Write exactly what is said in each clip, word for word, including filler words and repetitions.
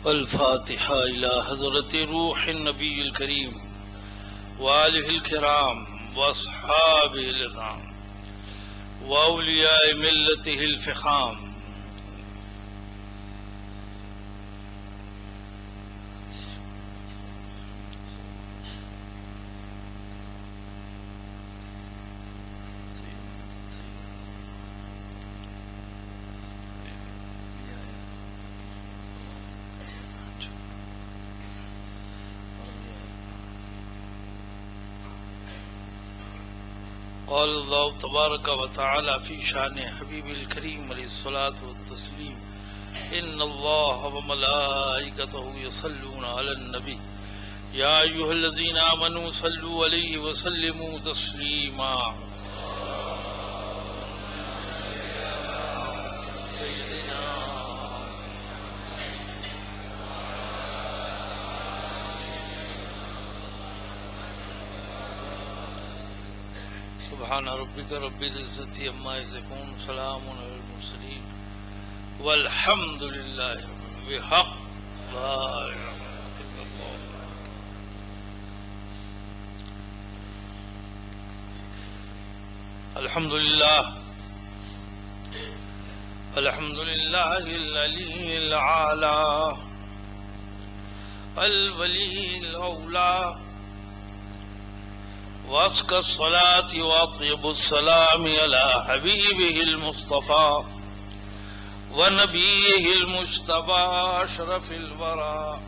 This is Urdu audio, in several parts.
الفاتحة إلى حضرة روح النبي الكريم وآله الكرام وأصحابه الكرام وأولياء ملته الفخام. قال الله تبارك وتعالى في شان حبيب الكريم عليه الصلاة والتسليم: إن الله وملائكته يصلون على النبي يا أيها الذين آمنوا صلوا عليه وسلموا تسليما. سبحان ربك رب العزة عما يصفون سلام على المرسلين والحمد لله بحق لا إله إلا الله. الحمد لله الحمد لله العلي الأعلى الولي الأولى وأزكى الصلاة وأطيب السلام على حبيبه المصطفى ونبيه المجتبى أشرف الورى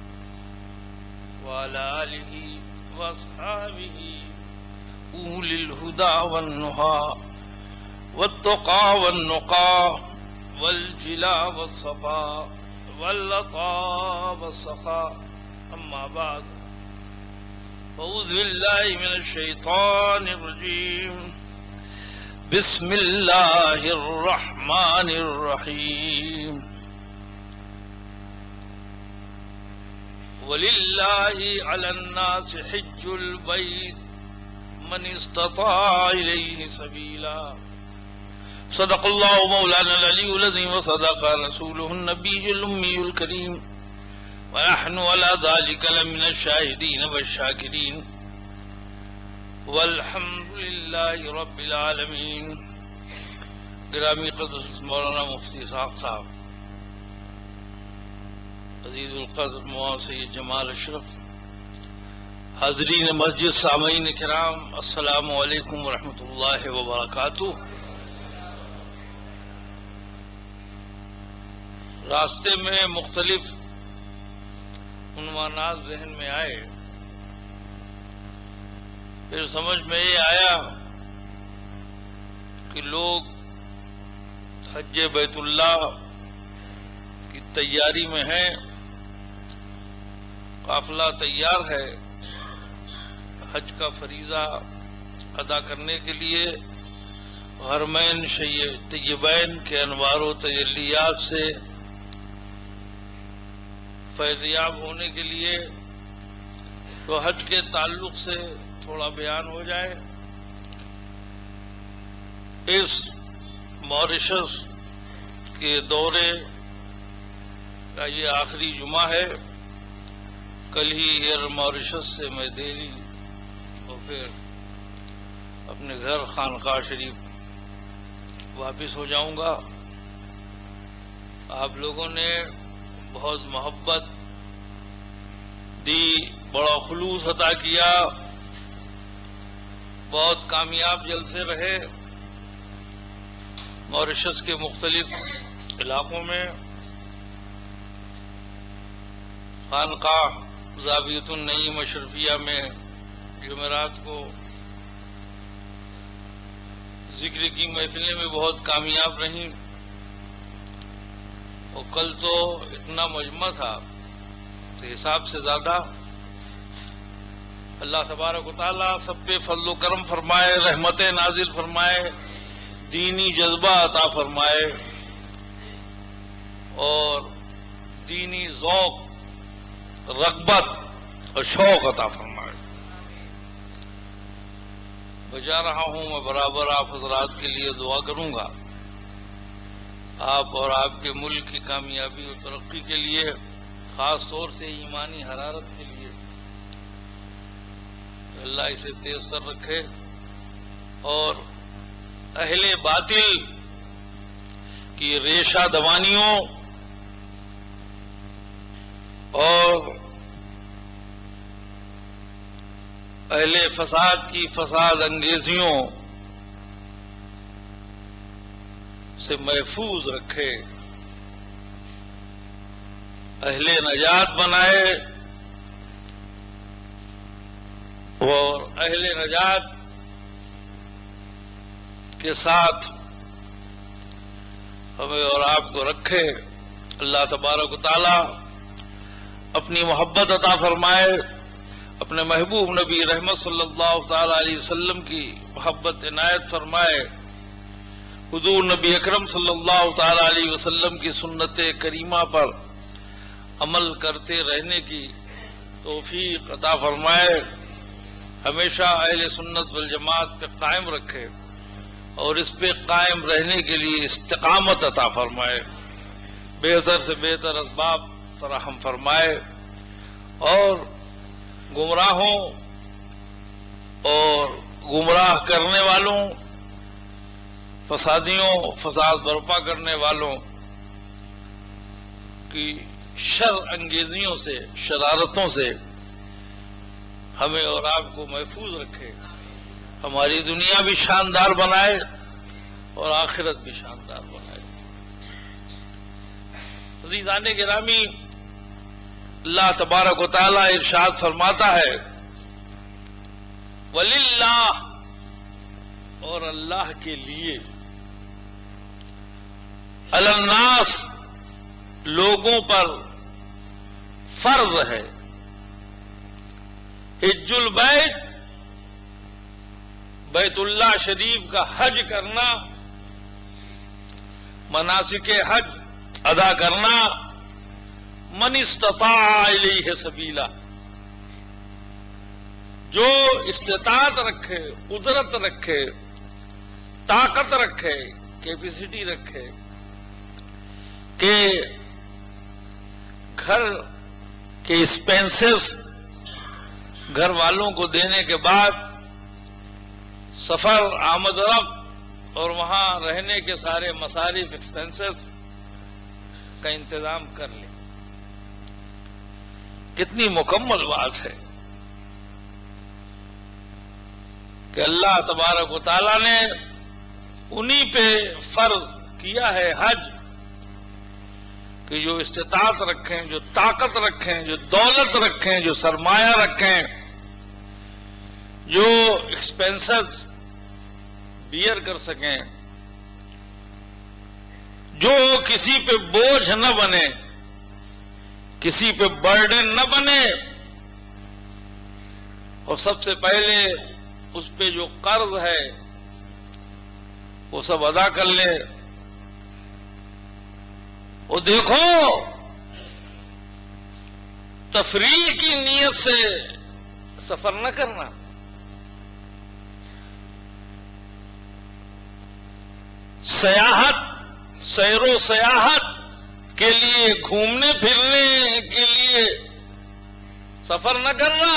وعلى آله وأصحابه أولي الهدى والنهى والتقى والنقى والجلا والصفا واللطى والسخاء. أما بعد، أعوذ بالله من الشيطان الرجيم. بسم الله الرحمن الرحيم. ولله على الناس حج البيت من استطاع إليه سبيلا. صدق الله مولانا العلي العظيم وصدق رسوله النبي الأمي الكريم ونحن على ذلك لمن الشاهدين والشاكرين والحمد لله رب العالمين. گرامی قدس مولانا مفتی صاحب صاحب، عزیز القدر مولانا سید جمال اشرف، حاضرین مسجد، سامعین کرام، السلام علیکم ورحمۃ اللہ وبرکاتہ. راستے میں مختلف عنوانات ذہن میں آئے، پھر سمجھ میں یہ آیا کہ لوگ حج بیت اللہ کی تیاری میں ہیں، قافلہ تیار ہے حج کا فریضہ ادا کرنے کے لیے، حرمین طیبین کے انوار و تجلیات سے فیضیاب ہونے کے لیے. تو حج کے تعلق سے تھوڑا بیان ہو جائے. اس ماریشس کے دورے کا یہ آخری جمعہ ہے. کل ہی ایئر ماریشس سے میں دہلی اور پھر اپنے گھر خانقاہ شریف واپس ہو جاؤں گا. آپ لوگوں نے بہت محبت دی، بڑا خلوص عطا کیا، بہت کامیاب جلسے رہے ماریشس کے مختلف علاقوں میں. خانقاہ زاویۃ النعیم اشرفیہ میں جمعرات کو ذکر کی محفلیں میں بہت کامیاب رہیں، اور کل تو اتنا مجمع تھا تو حساب سے زیادہ. اللہ تبارک و تعالیٰ سب پہ فضل و کرم فرمائے، رحمتیں نازل فرمائے، دینی جذبہ عطا فرمائے اور دینی ذوق، رغبت اور شوق عطا فرمائے. بجا رہا ہوں میں برابر آپ حضرات کے لیے دعا کروں گا، آپ اور آپ کے ملک کی کامیابی و ترقی کے لیے خاص طور سے ایمانی حرارت کے لیے اللہ اسے تیسر رکھے، اور اہل باطل کی ریشہ دوانیوں اور اہل فساد کی فساد انگیزیوں سے محفوظ رکھے، اہل نجات بنائے، اور اہل نجات کے ساتھ ہمیں اور آپ کو رکھے۔ اللہ تبارک و تعالی اپنی محبت عطا فرمائے، اپنے محبوب نبی رحمت صلی اللہ تعالی علیہ وسلم کی محبت عنایت فرمائے، حضور نبی اکرم صلی اللہ تعالی علیہ وسلم کی سنت کریمہ پر عمل کرتے رہنے کی توفیق عطا فرمائے، ہمیشہ اہل سنت والجماعت پہ قائم رکھے اور اس پہ قائم رہنے کے لیے استقامت عطا فرمائے، بہتر سے بہتر اسباب فراہم فرمائے، اور گمراہوں اور گمراہ کرنے والوں، فسادیوں، فساد برپا کرنے والوں کی شر انگیزیوں سے، شرارتوں سے ہمیں اور آپ کو محفوظ رکھے، ہماری دنیا بھی شاندار بنائے اور آخرت بھی شاندار بنائے۔ عزیزان گرامی، اللہ تبارک و تعالی ارشاد فرماتا ہے، وَلِلَّهِ، اور اللہ کے لیے، عَلَى النَّاسِ، لوگوں پر فرض ہے، حج البیت، بیت اللہ شریف کا حج کرنا، مناسک حج ادا کرنا، من استطاع الیہ سبیلا، جو استطاعت رکھے، قدرت رکھے، طاقت رکھے، کیپیسٹی رکھے کہ گھر کے ایکسپینسز گھر والوں کو دینے کے بعد سفر، آمد رفت اور وہاں رہنے کے سارے مصارف، ایکسپینسز کا انتظام کر لیں۔ کتنی مکمل بات ہے کہ اللہ تبارک و تعالیٰ نے انہی پہ فرض کیا ہے حج، کہ جو استطاعت رکھیں، جو طاقت رکھیں، جو دولت رکھیں، جو سرمایہ رکھیں، جو ایکسپینسز بیئر کر سکیں، جو کسی پہ بوجھ نہ بنے، کسی پہ برڈن نہ بنے، اور سب سے پہلے اس پہ جو قرض ہے وہ سب ادا کر لے۔ اور دیکھو، تفریح کی نیت سے سفر نہ کرنا، سیاحت، سیر و سیاحت کے لیے، گھومنے پھرنے کے لیے سفر نہ کرنا،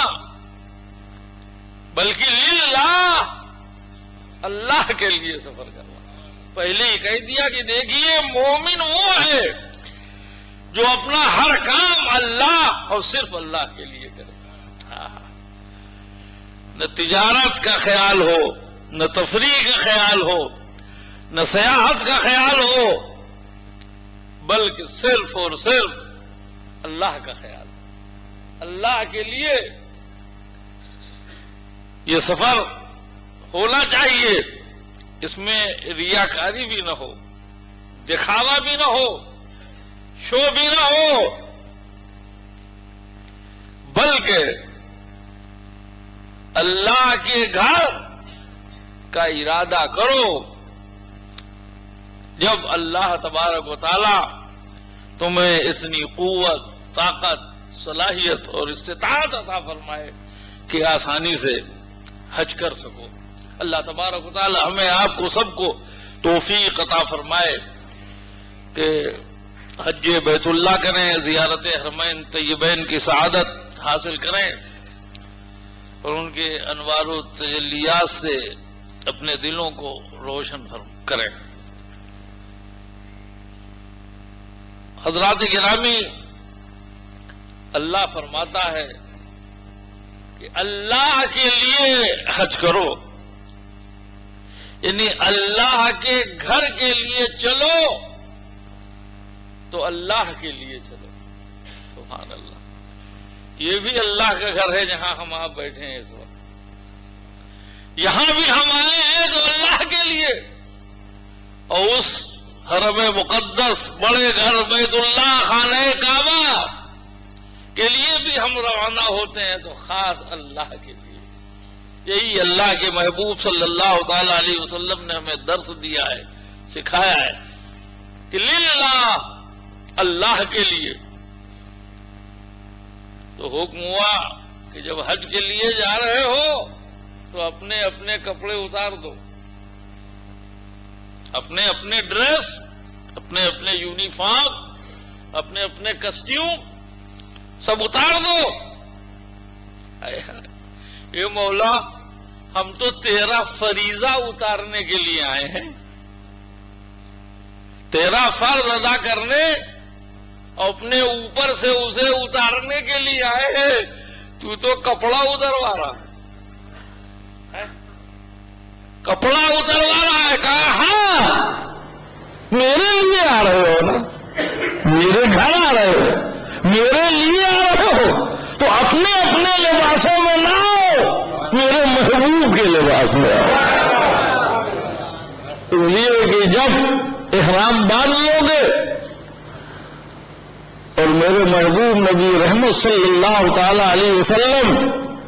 بلکہ للہ، اللہ کے لیے سفر کرنا۔ پہلے ہی کہہ دیا کہ دیکھیے مومن وہ ہے جو اپنا ہر کام اللہ اور صرف اللہ کے لیے کرے، نہ تجارت کا خیال ہو، نہ تفریح کا خیال ہو، نہ سیاحت کا خیال ہو، بلکہ صرف اور صرف اللہ کا خیال، اللہ کے لیے یہ سفر ہونا چاہیے۔ اس میں ریاکاری بھی نہ ہو، دکھاوا بھی نہ ہو، شو بھی نہ ہو، بلکہ اللہ کے گھر کا ارادہ کرو۔ جب اللہ تبارک و تعالی تمہیں اتنی قوت، طاقت، صلاحیت اور استطاعت عطا فرمائے کہ آسانی سے حج کر سکو۔ اللہ تبارک و تعالی ہمیں، آپ کو، سب کو توفیق عطا فرمائے کہ حج بیت اللہ کریں، زیارت حرمین طیبین کی سعادت حاصل کریں اور ان کے انوار و تجلیات سے اپنے دلوں کو روشن کریں۔ حضرات گرامی، اللہ فرماتا ہے کہ اللہ کے لیے حج کرو، یعنی اللہ کے گھر کے لیے چلو تو اللہ کے لیے چلو۔ سبحان اللہ، یہ بھی اللہ کا گھر ہے جہاں ہم آپ بیٹھے ہیں اس وقت، یہاں بھی ہم آئے ہیں تو اللہ کے لیے، اور اس حرم مقدس بڑے گھر بیت اللہ خانہ کعبہ کے لیے بھی ہم روانہ ہوتے ہیں تو خاص اللہ کے لیے۔ یہی اللہ کے محبوب صلی اللہ تعالی علیہ وسلم نے ہمیں درس دیا ہے، سکھایا ہے کہ للہ، اللہ کے لیے۔ تو حکم ہوا کہ جب حج کے لیے جا رہے ہو تو اپنے اپنے کپڑے اتار دو، اپنے اپنے ڈریس، اپنے اپنے یونیفارم، اپنے اپنے کسٹیوم سب اتار دو۔ اے مولا، ہم تو تیرا فریضہ اتارنے کے لیے آئے ہیں، تیرا فرض ادا کرنے اور اپنے اوپر سے اسے اتارنے کے لیے آئے ہیں، تو تو کپڑا اتروا رہا ہے، کپڑا اتروا رہا ہے۔ کہا ہاں میرے لیے آ رہے ہو نا، میرے گھر آ رہے ہو، میرے لیے آ رہے ہو تو اپنے اپنے لباسوں میں نہ آؤ، میرے محبوب کے لباس میں آؤ۔ اس لیے کہ جب احرام باندھ لو گے اور میرے محبوب نبی رحمت صلی اللہ تعالی علیہ وسلم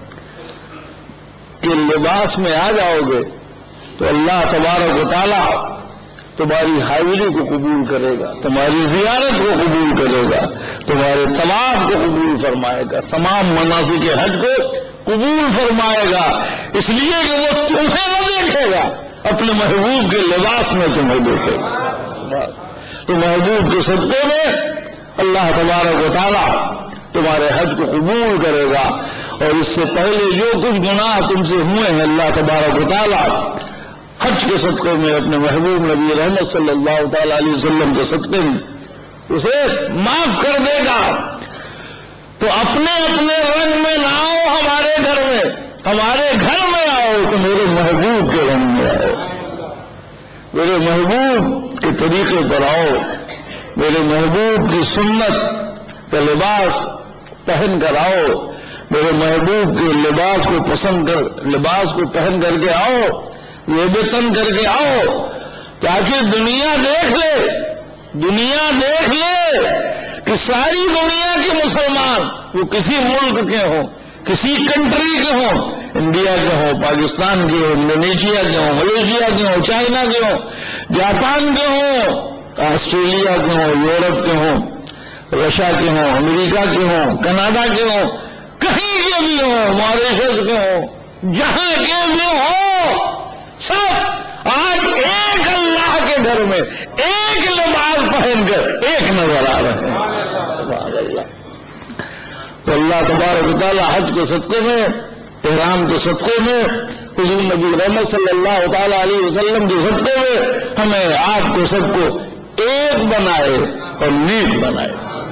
کے لباس میں آ جاؤ گے تو اللہ تبارک و تعالی تمہاری حاضری کو قبول کرے گا، تمہاری زیارت کو قبول کرے گا، تمہارے طواف کو قبول فرمائے گا، تمام مناسک حج کو قبول فرمائے گا، اس لیے کہ وہ تمہیں نہ دیکھے گا، اپنے محبوب کے لباس میں تمہیں دیکھے گا۔ تو محبوب کے صدقے میں اللہ تبارک و تعالی تمہارے حج کو قبول کرے گا، اور اس سے پہلے جو کچھ گناہ تم سے ہوئے ہیں اللہ تبارک و تعالی حج کے صدقے میں اپنے محبوب نبی رحمت صلی اللہ تعالی علیہ وسلم کے صدقے میں اسے معاف کر دے گا۔ تو اپنے اپنے رنگ میں نہ آؤ ہمارے گھر میں، ہمارے گھر میں آؤ تو میرے محبوب کے رنگ میں آؤ، میرے محبوب کے طریقے پر آؤ، میرے محبوب کی سنت کا لباس پہن کر آؤ، میرے محبوب کے لباس کو پسند کر لباس کو پہن کر کے آؤ، یہ بتن کر کے آؤ، تاکہ دنیا دیکھ لے، دنیا دیکھ لے کہ ساری دنیا کے مسلمان، وہ کسی ملک کے ہوں، کسی کنٹری کے ہوں، انڈیا کے ہوں، پاکستان کے ہوں، انڈونیشیا کے ہوں، ملیشیا کے ہوں، چائنا کے ہوں، جاپان کے ہوں، آسٹریلیا کے ہوں، یورپ کے ہوں، رشیا کے ہوں، امریکہ کے ہوں، کینیڈا کے ہوں، کہیں کے بھی ہوں، ماریشس کے ہوں، جہاں کے بھی ہوں، سب آج ایک اللہ کے گھر میں ایک لباس پہن کر ایک نظر آ رہے ہیں۔ تو اللہ تبارک و تعالی حج کے صدقے میں، احرام کے صدقے میں، حضور نبی رحمت صلی اللہ تعالی علیہ وسلم کے صدقے میں ہمیں آپ کو سب کو ایک بنائے اور نیک بنائے۔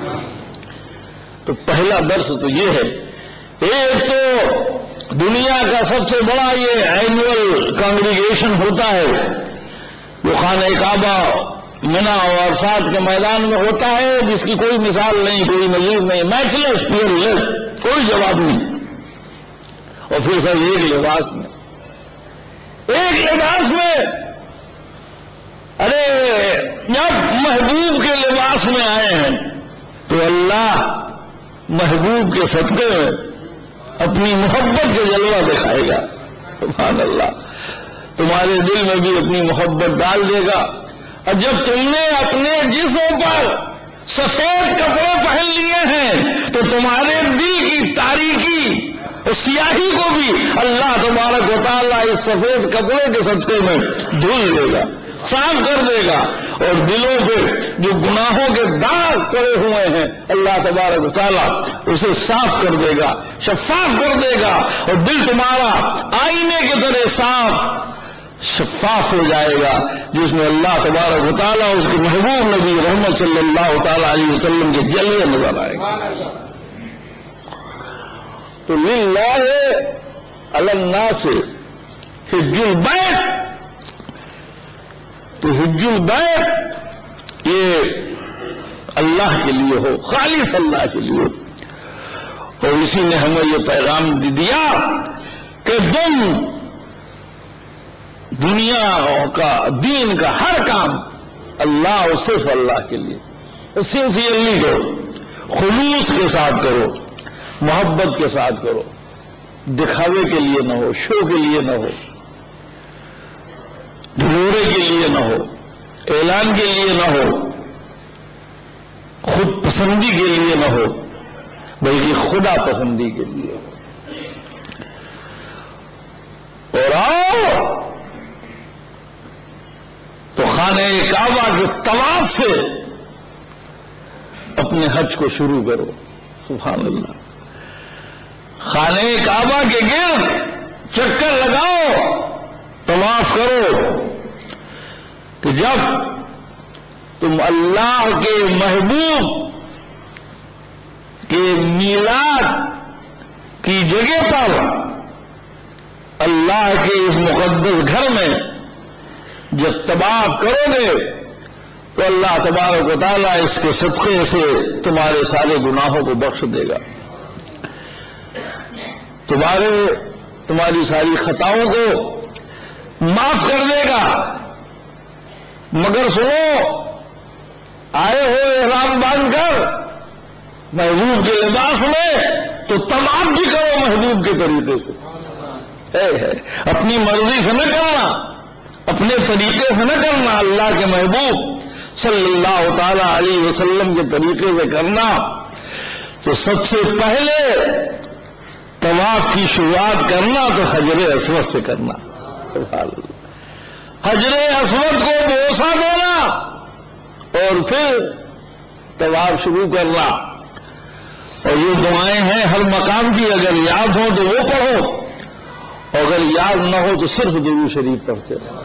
تو پہلا درس تو یہ ہے، ایک تو دنیا کا سب سے بڑا یہ اینول کانگریگیشن ہوتا ہے جو خانہ کعبہ منا اور عرفات کے میدان میں ہوتا ہے، جس کی کوئی مثال نہیں، کوئی نظیر نہیں، میچ لیس، پیئر لیس، کوئی جواب نہیں، اور پھر سب ایک لباس میں، ایک لباس میں۔ ارے جب محبوب کے لباس میں آئے ہیں تو اللہ محبوب کے صدقے میں اپنی محبت کے جلوہ دکھائے گا۔ سبحان اللہ، تمہارے دل میں بھی اپنی محبت ڈال دے گا، اور جب تم نے اپنے جسم پر سفید کپڑے پہن لیے ہیں تو تمہارے دل کی تاریکی اور سیاہی کو بھی اللہ تبارک و تعالیٰ اس سفید کپڑے کے صدقے میں دھل دے گا۔ صاف کر دے گا، اور دلوں پہ جو گناہوں کے داغ پڑے ہوئے ہیں اللہ تبارک و تعالیٰ اسے صاف کر دے گا، شفاف کر دے گا، اور دل تمہارا آئینے کی طرح صاف شفاف ہو جائے گا، جس میں اللہ تبارک و تعالیٰ اس کے محبوب نبی رحمت صلی اللہ تعالی علیہ وسلم کے جلوے نظر آئے گا۔ تو للہ علی الناس حج البیت، تو حج البیت یہ اللہ کے لیے ہو، خالص اللہ کے لیے ہو، اور اسی نے ہمیں یہ پیغام دیا کہ تم دنیا کا دین کا ہر کام اللہ اور صرف اللہ کے لیے سنسیئرلی کرو، خلوص کے ساتھ کرو، محبت کے ساتھ کرو، دکھاوے کے لیے نہ ہو، شو کے لیے نہ ہو، ڈھلورے کے لیے نہ ہو، اعلان کے لیے نہ ہو، خود پسندی کے لیے نہ ہو، بلکہ خدا پسندی کے لیے ہو۔ اور آؤ تو خانہ کعبہ کے طواف سے اپنے حج کو شروع کرو، سبحان اللہ۔ خانہ کعبہ کے گرد چکر لگاؤ، طواف کرو، کہ جب تم اللہ کے محبوب کے میلاد کی جگہ پر اللہ کے اس مقدس گھر میں جب طواف کرو گے تو اللہ تبارک و تعالیٰ اس کے صدقے سے تمہارے سارے گناہوں کو بخش دے گا، تمہارے تمہاری ساری خطاؤں کو معاف کر دے گا۔ مگر سنو، آئے ہو احرام باندھ کر محبوب کے لباس میں تو طواف بھی کرو محبوب کے طریقے سے، ہے ہے اپنی مرضی سے نہ کرنا، اپنے طریقے سے نہ کرنا، اللہ کے محبوب صلی اللہ تعالی علیہ وسلم کے طریقے سے کرنا۔ تو سب سے پہلے طواف کی شروعات کرنا تو حجر اسود سے کرنا، سبحان اللہ۔ حجر اسود کو بوسہ دینا اور پھر طواف شروع کرنا، اور یہ دعائیں ہیں ہر مقام کی، اگر یاد ہو تو وہ پڑھو، اور اگر یاد نہ ہو تو صرف درود شریف پڑھتے رہو۔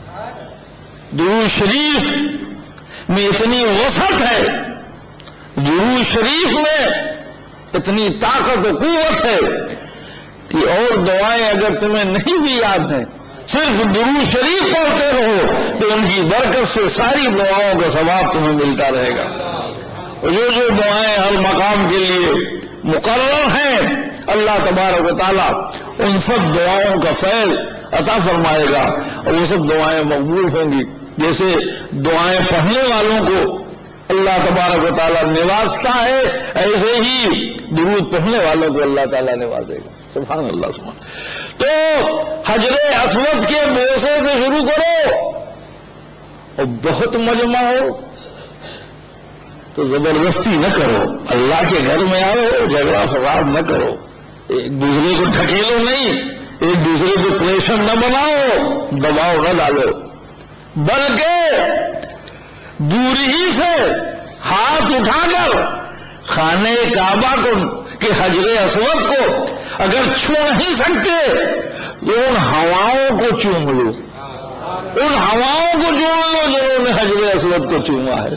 درود شریف میں اتنی وسعت ہے، درود شریف میں اتنی طاقت و قوت ہے کہ اور دعائیں اگر تمہیں نہیں بھی یاد ہیں، صرف درود شریف پڑھتے رہو تو ان کی برکت سے ساری دعاؤں کا ثواب تمہیں ملتا رہے گا۔ اور جو جو دعائیں ہر مقام کے لیے مقرر ہیں اللہ تبارک و تعالیٰ ان سب دعاؤں کا فیض عطا فرمائے گا، اور وہ سب دعائیں مقبول ہوں گی۔ جیسے دعائیں پڑھنے والوں کو اللہ تبارک و تعالیٰ نوازتا ہے، ایسے ہی درود پڑھنے والوں کو اللہ تعالیٰ نوازے گا، سبحان اللہ سبحان۔ تو حجر اسود کے بوسے سے شروع کرو، اور بہت مجمع ہو تو زبردستی نہ کرو، اللہ کے گھر میں آؤ، جھگڑا فساد نہ کرو، ایک دوسرے کو ڈھکیلو نہیں، ایک دوسرے کو پریشر نہ بناؤ، دباؤ نہ ڈالو، بلکہ دور ہی سے ہاتھ اٹھا کر خانہ کعبہ کو کہ حجر اسود کو اگر چھو نہیں سکتے تو ان ہواؤں کو چوم لو، ان ہواؤں کو چوم لو جنہوں نے حجر اسود کو چوما ہے۔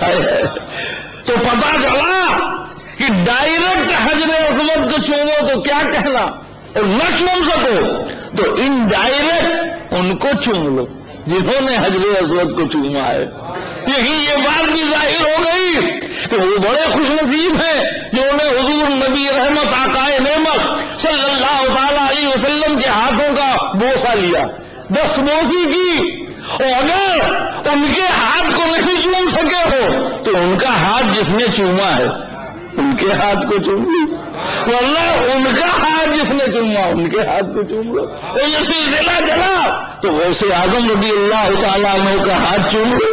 تو پتا چلا کہ ڈائریکٹ حجر اسود کو چومو تو کیا کہنا، اور نہ چوم سکو تو ان ڈائریکٹ ان کو چوم لو جنہوں نے حجر اسود کو چوما ہے۔ یہی یہ بات بھی ظاہر ہو گئی کہ وہ بڑے خوش نصیب ہیں جنہوں نے حضور نبی رحمت آقائے نعمت صلی اللہ تعالی علیہ وسلم کے ہاتھوں کا بوسہ لیا، دست بوسی کی، اور اگر ان کے ہاتھ کو نہیں چوم سکے ہو تو ان کا ہاتھ جس نے چوما ہے ان کے ہاتھ کو چوم لو، ورنہ ان کا ہاتھ جس نے چوما ان کے ہاتھ کو چوم لو، اور یہ سلسلہ چلا تو غوث اعظم رضی اللہ تعالیٰ عنہ کا ہاتھ چوم لو،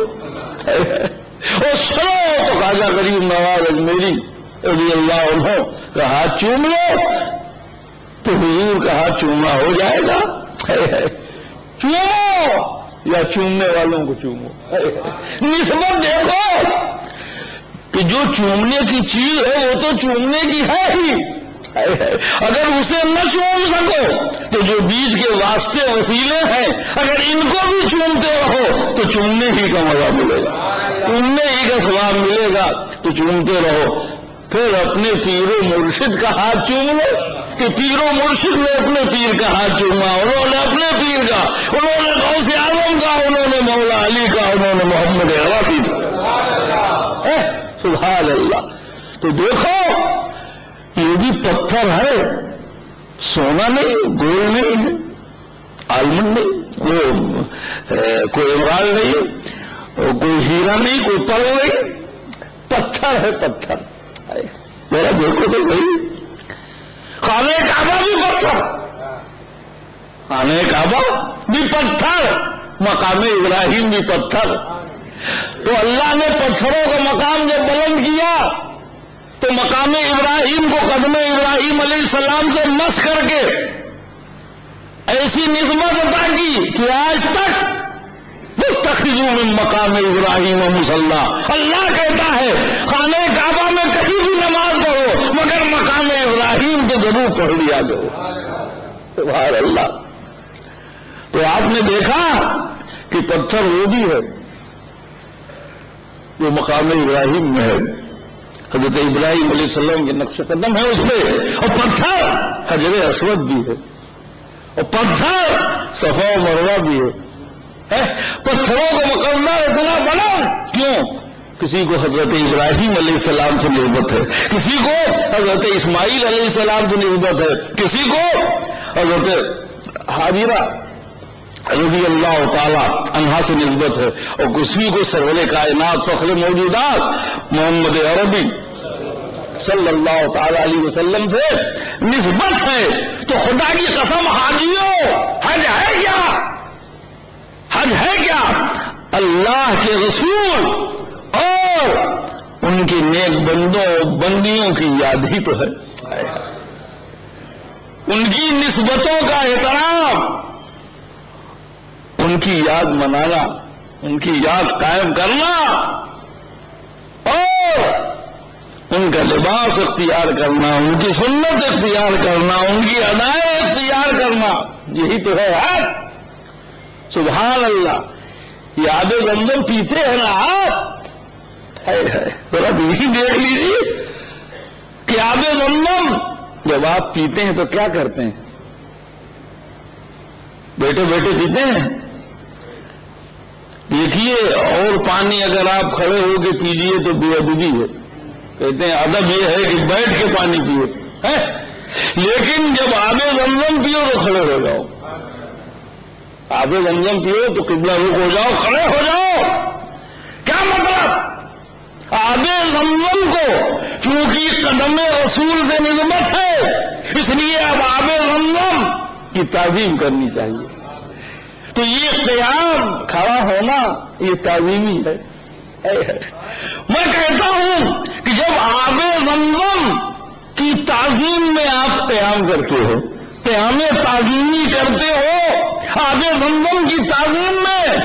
اور سنو تو خواجہ غریب نواز اجمیری رضی اللہ عنہ کا ہاتھ چوم لو تو حضور کا ہاتھ چوما ہو جائے گا۔ چومو یا چومنے والوں کو چومو. نسبت دیکھو کہ جو چومنے کی چیز ہے وہ تو چومنے کی ہے ہی. اگر اسے نہ چوم سکو تو جو بیچ کے واسطے وسیلے ہیں اگر ان کو بھی چومتے رہو تو چومنے ہی کا مزہ ملے گا, چومنے ہی کا ثواب ملے گا. تو چومتے رہو. پھر اپنے پیر و مرشد کا ہاتھ چوم لو کہ پیر و مرشد نے اپنے پیر کا ہاتھ چوما, انہوں نے اپنے پیر کا, انہوں نے غوث اعظم کا, انہوں نے مولا علی کا, انہوں نے محمد عربی کا. سبحان اللہ. تو دیکھو یہ بھی پتھر ہے, سونا نہیں, گولڈ نہیں ہے, آلمنڈ نہیں, کوئی کوئی ایمرالڈ نہیں, کوئی ہیرا نہیں, کوئی پل نہیں, پتھر ہے پتھر. میرا دیکھو تو صحیح, خانہ کعبہ بھی پتھر, خانہ کعبہ بھی پتھر, مقام ابراہیم بھی پتھر. تو اللہ نے پتھروں کا مقام جب بلند کیا تو مقام ابراہیم کو قدم ابراہیم علیہ السلام سے مس کر کے ایسی نسبت عطا کی کہ آج تک متخذوا من مقام ابراہیم مصلی. اللہ کہتا ہے خانہ کعبہ میں کہیں بھی نماز پڑھو مگر مقام ابراہیم تو ضرور پڑھ لیا کرو. سبحان اللہ. تو آپ نے دیکھا کہ پتھر وہ بھی ہے جو مقام ابراہیم میں ہے, حضرت ابراہیم علیہ السلام کے نقش قدم ہے اس پہ, اور پتھر حجر اسود بھی ہے, اور پتھر صفا و مروہ بھی ہے. پتھروں کا مقدمہ اتنا بڑا کیوں؟ کسی کو حضرت ابراہیم علیہ السلام سے نسبت ہے, کسی کو حضرت اسماعیل علیہ السلام سے نسبت ہے, کسی کو حضرت حاجرہ رضی اللہ تعالی عنہا سے نسبت ہے, اور کسی کو سرور کائنات فخر موجودات محمد عربی صلی اللہ تعالی علیہ وسلم سے نسبت ہے. تو خدا کی قسم حاجیوں, حج ہے کیا؟ حج ہے کیا؟ اللہ کے رسول اور ان کی نیک بندوں بندیوں کی یاد ہی تو ہے, ان کی نسبتوں کا احترام, ان کی یاد منانا, ان کی یاد قائم کرنا, اور ان کا لباس اختیار کرنا, ان کی سنت اختیار کرنا, ان کی ادائیں اختیار کرنا, یہی تو ہے حج. سبحان اللہ. یہ آب زمزم پیتے ہیں نا آپ, ذرا یہی دیکھ لیجیے کہ آب زمزم جب آپ پیتے ہیں تو کیا کرتے ہیں؟ بیٹھے بیٹھے پیتے ہیں. دیکھیے, اور پانی اگر آپ کھڑے ہو کے پیجیے تو بے ادبی ہے. کہتے ہیں ادب یہ ہے کہ بیٹھ کے پانی پیو, لیکن جب آب زمزم پیو تو کھڑے ہو جاؤ. آب زمزم پیو تو قبلہ رخ ہو جاؤ, کھڑے ہو جاؤ. کیا مطلب؟ آب زمزم کو چونکہ قدم رسول سے نسبت ہے اس لیے اب آب زمزم کی تعظیم کرنی چاہیے. تو یہ قیام کھڑا ہونا یہ تعظیمی ہے. میں کہتا ہوں کہ جب آب زمزم کی تعظیم میں آپ قیام کرتے ہو, قیام تعظیمی کرتے ہو آب زمزم کی تعظیم میں,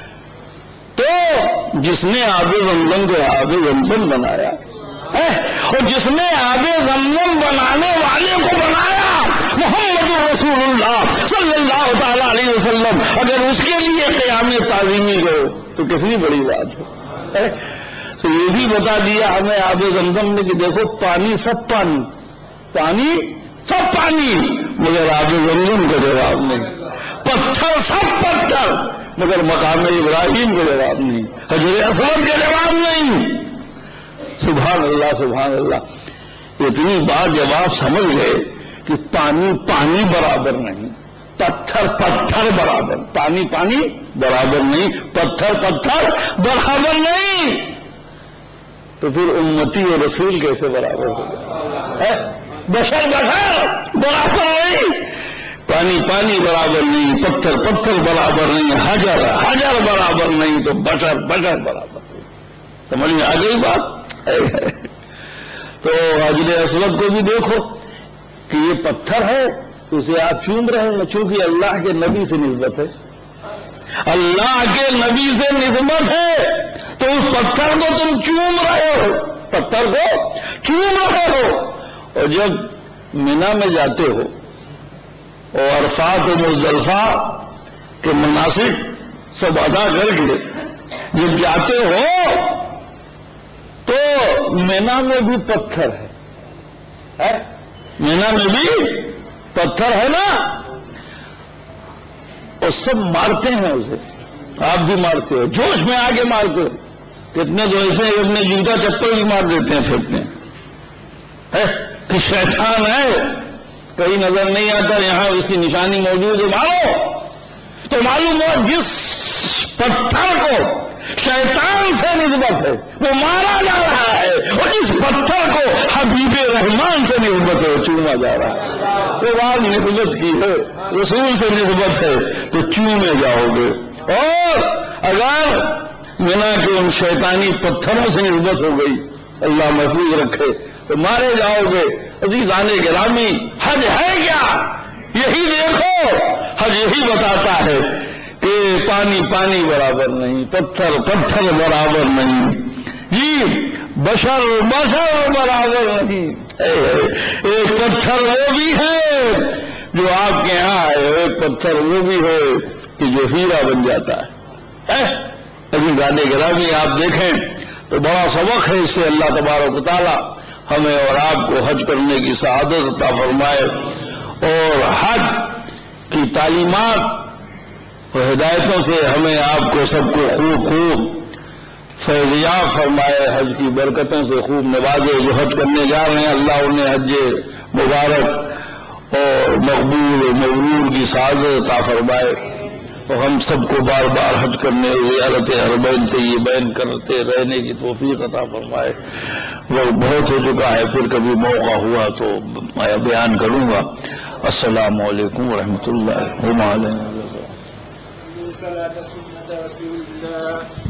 تو جس نے آب زمزم کو آب زمزم بنایا اور جس نے آب زمزم بنانے والے کو بنایا محمد رسول اللہ صلی اللہ تعالی علیہ وسلم, اگر اس کے لیے قیام تعظیمی کرو تو کتنی بڑی بات ہے. تو یہ بھی بتا دیا ہمیں آب زمزم نے کہ دیکھو پانی سب پانی, پانی سب پانی مگر آب زمزم کا جواب نہیں, پتھر سب پتھر مگر مقام ابراہیم کا جواب نہیں, حجر اسود کا جواب نہیں. سبحان اللہ سبحان اللہ. اتنی بات جب آپ سمجھ گئے کہ پانی پانی برابر نہیں, پتھر پتھر برابر, پانی پانی برابر نہیں, پتھر پتھر برابر نہیں, تو پھر امتی اور رسول کیسے برابر ہوگا؟ بشر بشر برابر نہیں, پانی پانی برابر نہیں, پتھر پتھر برابر نہیں, حجر حجر برابر نہیں, تو بشر بشر برابر نہیں. سمجھ میں آ گئی بات؟ تو حجر اسود کو بھی دیکھو کہ یہ پتھر ہے, اسے آپ چوم رہے ہیں چونکہ اللہ کے نبی سے نسبت ہے. اللہ کے نبی سے نسبت ہے تو اس پتھر کو تم چوم رہے ہو، پتھر کو چوم رہے ہو. اور جب مینا میں جاتے ہو اور عرفات و مزدلفہ کے مناسک سب ادا کر کے جب جاتے ہو تو مینا میں بھی پتھر ہے، مینا میں بھی پتھر ہے نا، اور سب مارتے ہیں اسے. آپ بھی مارتے ہو، جوش میں آ کے مارتے ہو. کتنے تو ایسے ہیں اپنے جوتا چپل بھی مار دیتے ہیں، پھینکتے ہیں کہ شیطان ہے کہیں نظر نہیں آتا، یہاں اس کی نشانی موجود ہے، مارو. تو معلوم ہو جس پتھر کو شیطان سے نسبت ہے وہ مارا جا رہا ہے، اور جس پتھر کو حبیب رحمان سے نسبت ہے وہ چوما جا رہا ہے. تو بات نسبت کی ہے، رسول سے نسبت ہے تو چومے جاؤ گے. اور اگر مینا کے ان شیطانی پتھروں سے نسبت ہو گئی، اللہ محفوظ رکھے، تو مارے جاؤ گے. عزیزان گرامی، حج ہے کیا؟ یہی دیکھو، حج یہی بتاتا ہے کہ پانی پانی برابر نہیں، پتھر پتھر برابر نہیں، جی بشر بشر برابر نہیں. ایک پتھر وہ بھی ہے جو آپ کے یہاں ہے، ایک پتھر وہ بھی ہے کہ جو ہیرا بن جاتا ہے. عزیزان گرامی، آپ دیکھیں تو بڑا سبق ہے اس سے. اللہ تبارک و تعالی ہمیں اور آپ کو حج کرنے کی سعادت عطا فرمائے، اور حج کی تعلیمات اور ہدایتوں سے ہمیں آپ کو سب کو خوب خوب فیضیاب فرمائے، حج کی برکتوں سے خوب نوازے. جو حج کرنے جا رہے ہیں اللہ انہیں حج مبارک اور مقبول و مبرور کی سعادت عطا فرمائے، اور ہم سب کو بار بار حج کرنے، زیارت حرمین طیبین کرتے رہنے کی توفیق عطا فرمائے. وقت بہت ہو چکا ہے، پھر کبھی موقع ہوا تو میں بیان کروں گا. السلام علیکم ورحمۃ اللہ وبرکاتہ.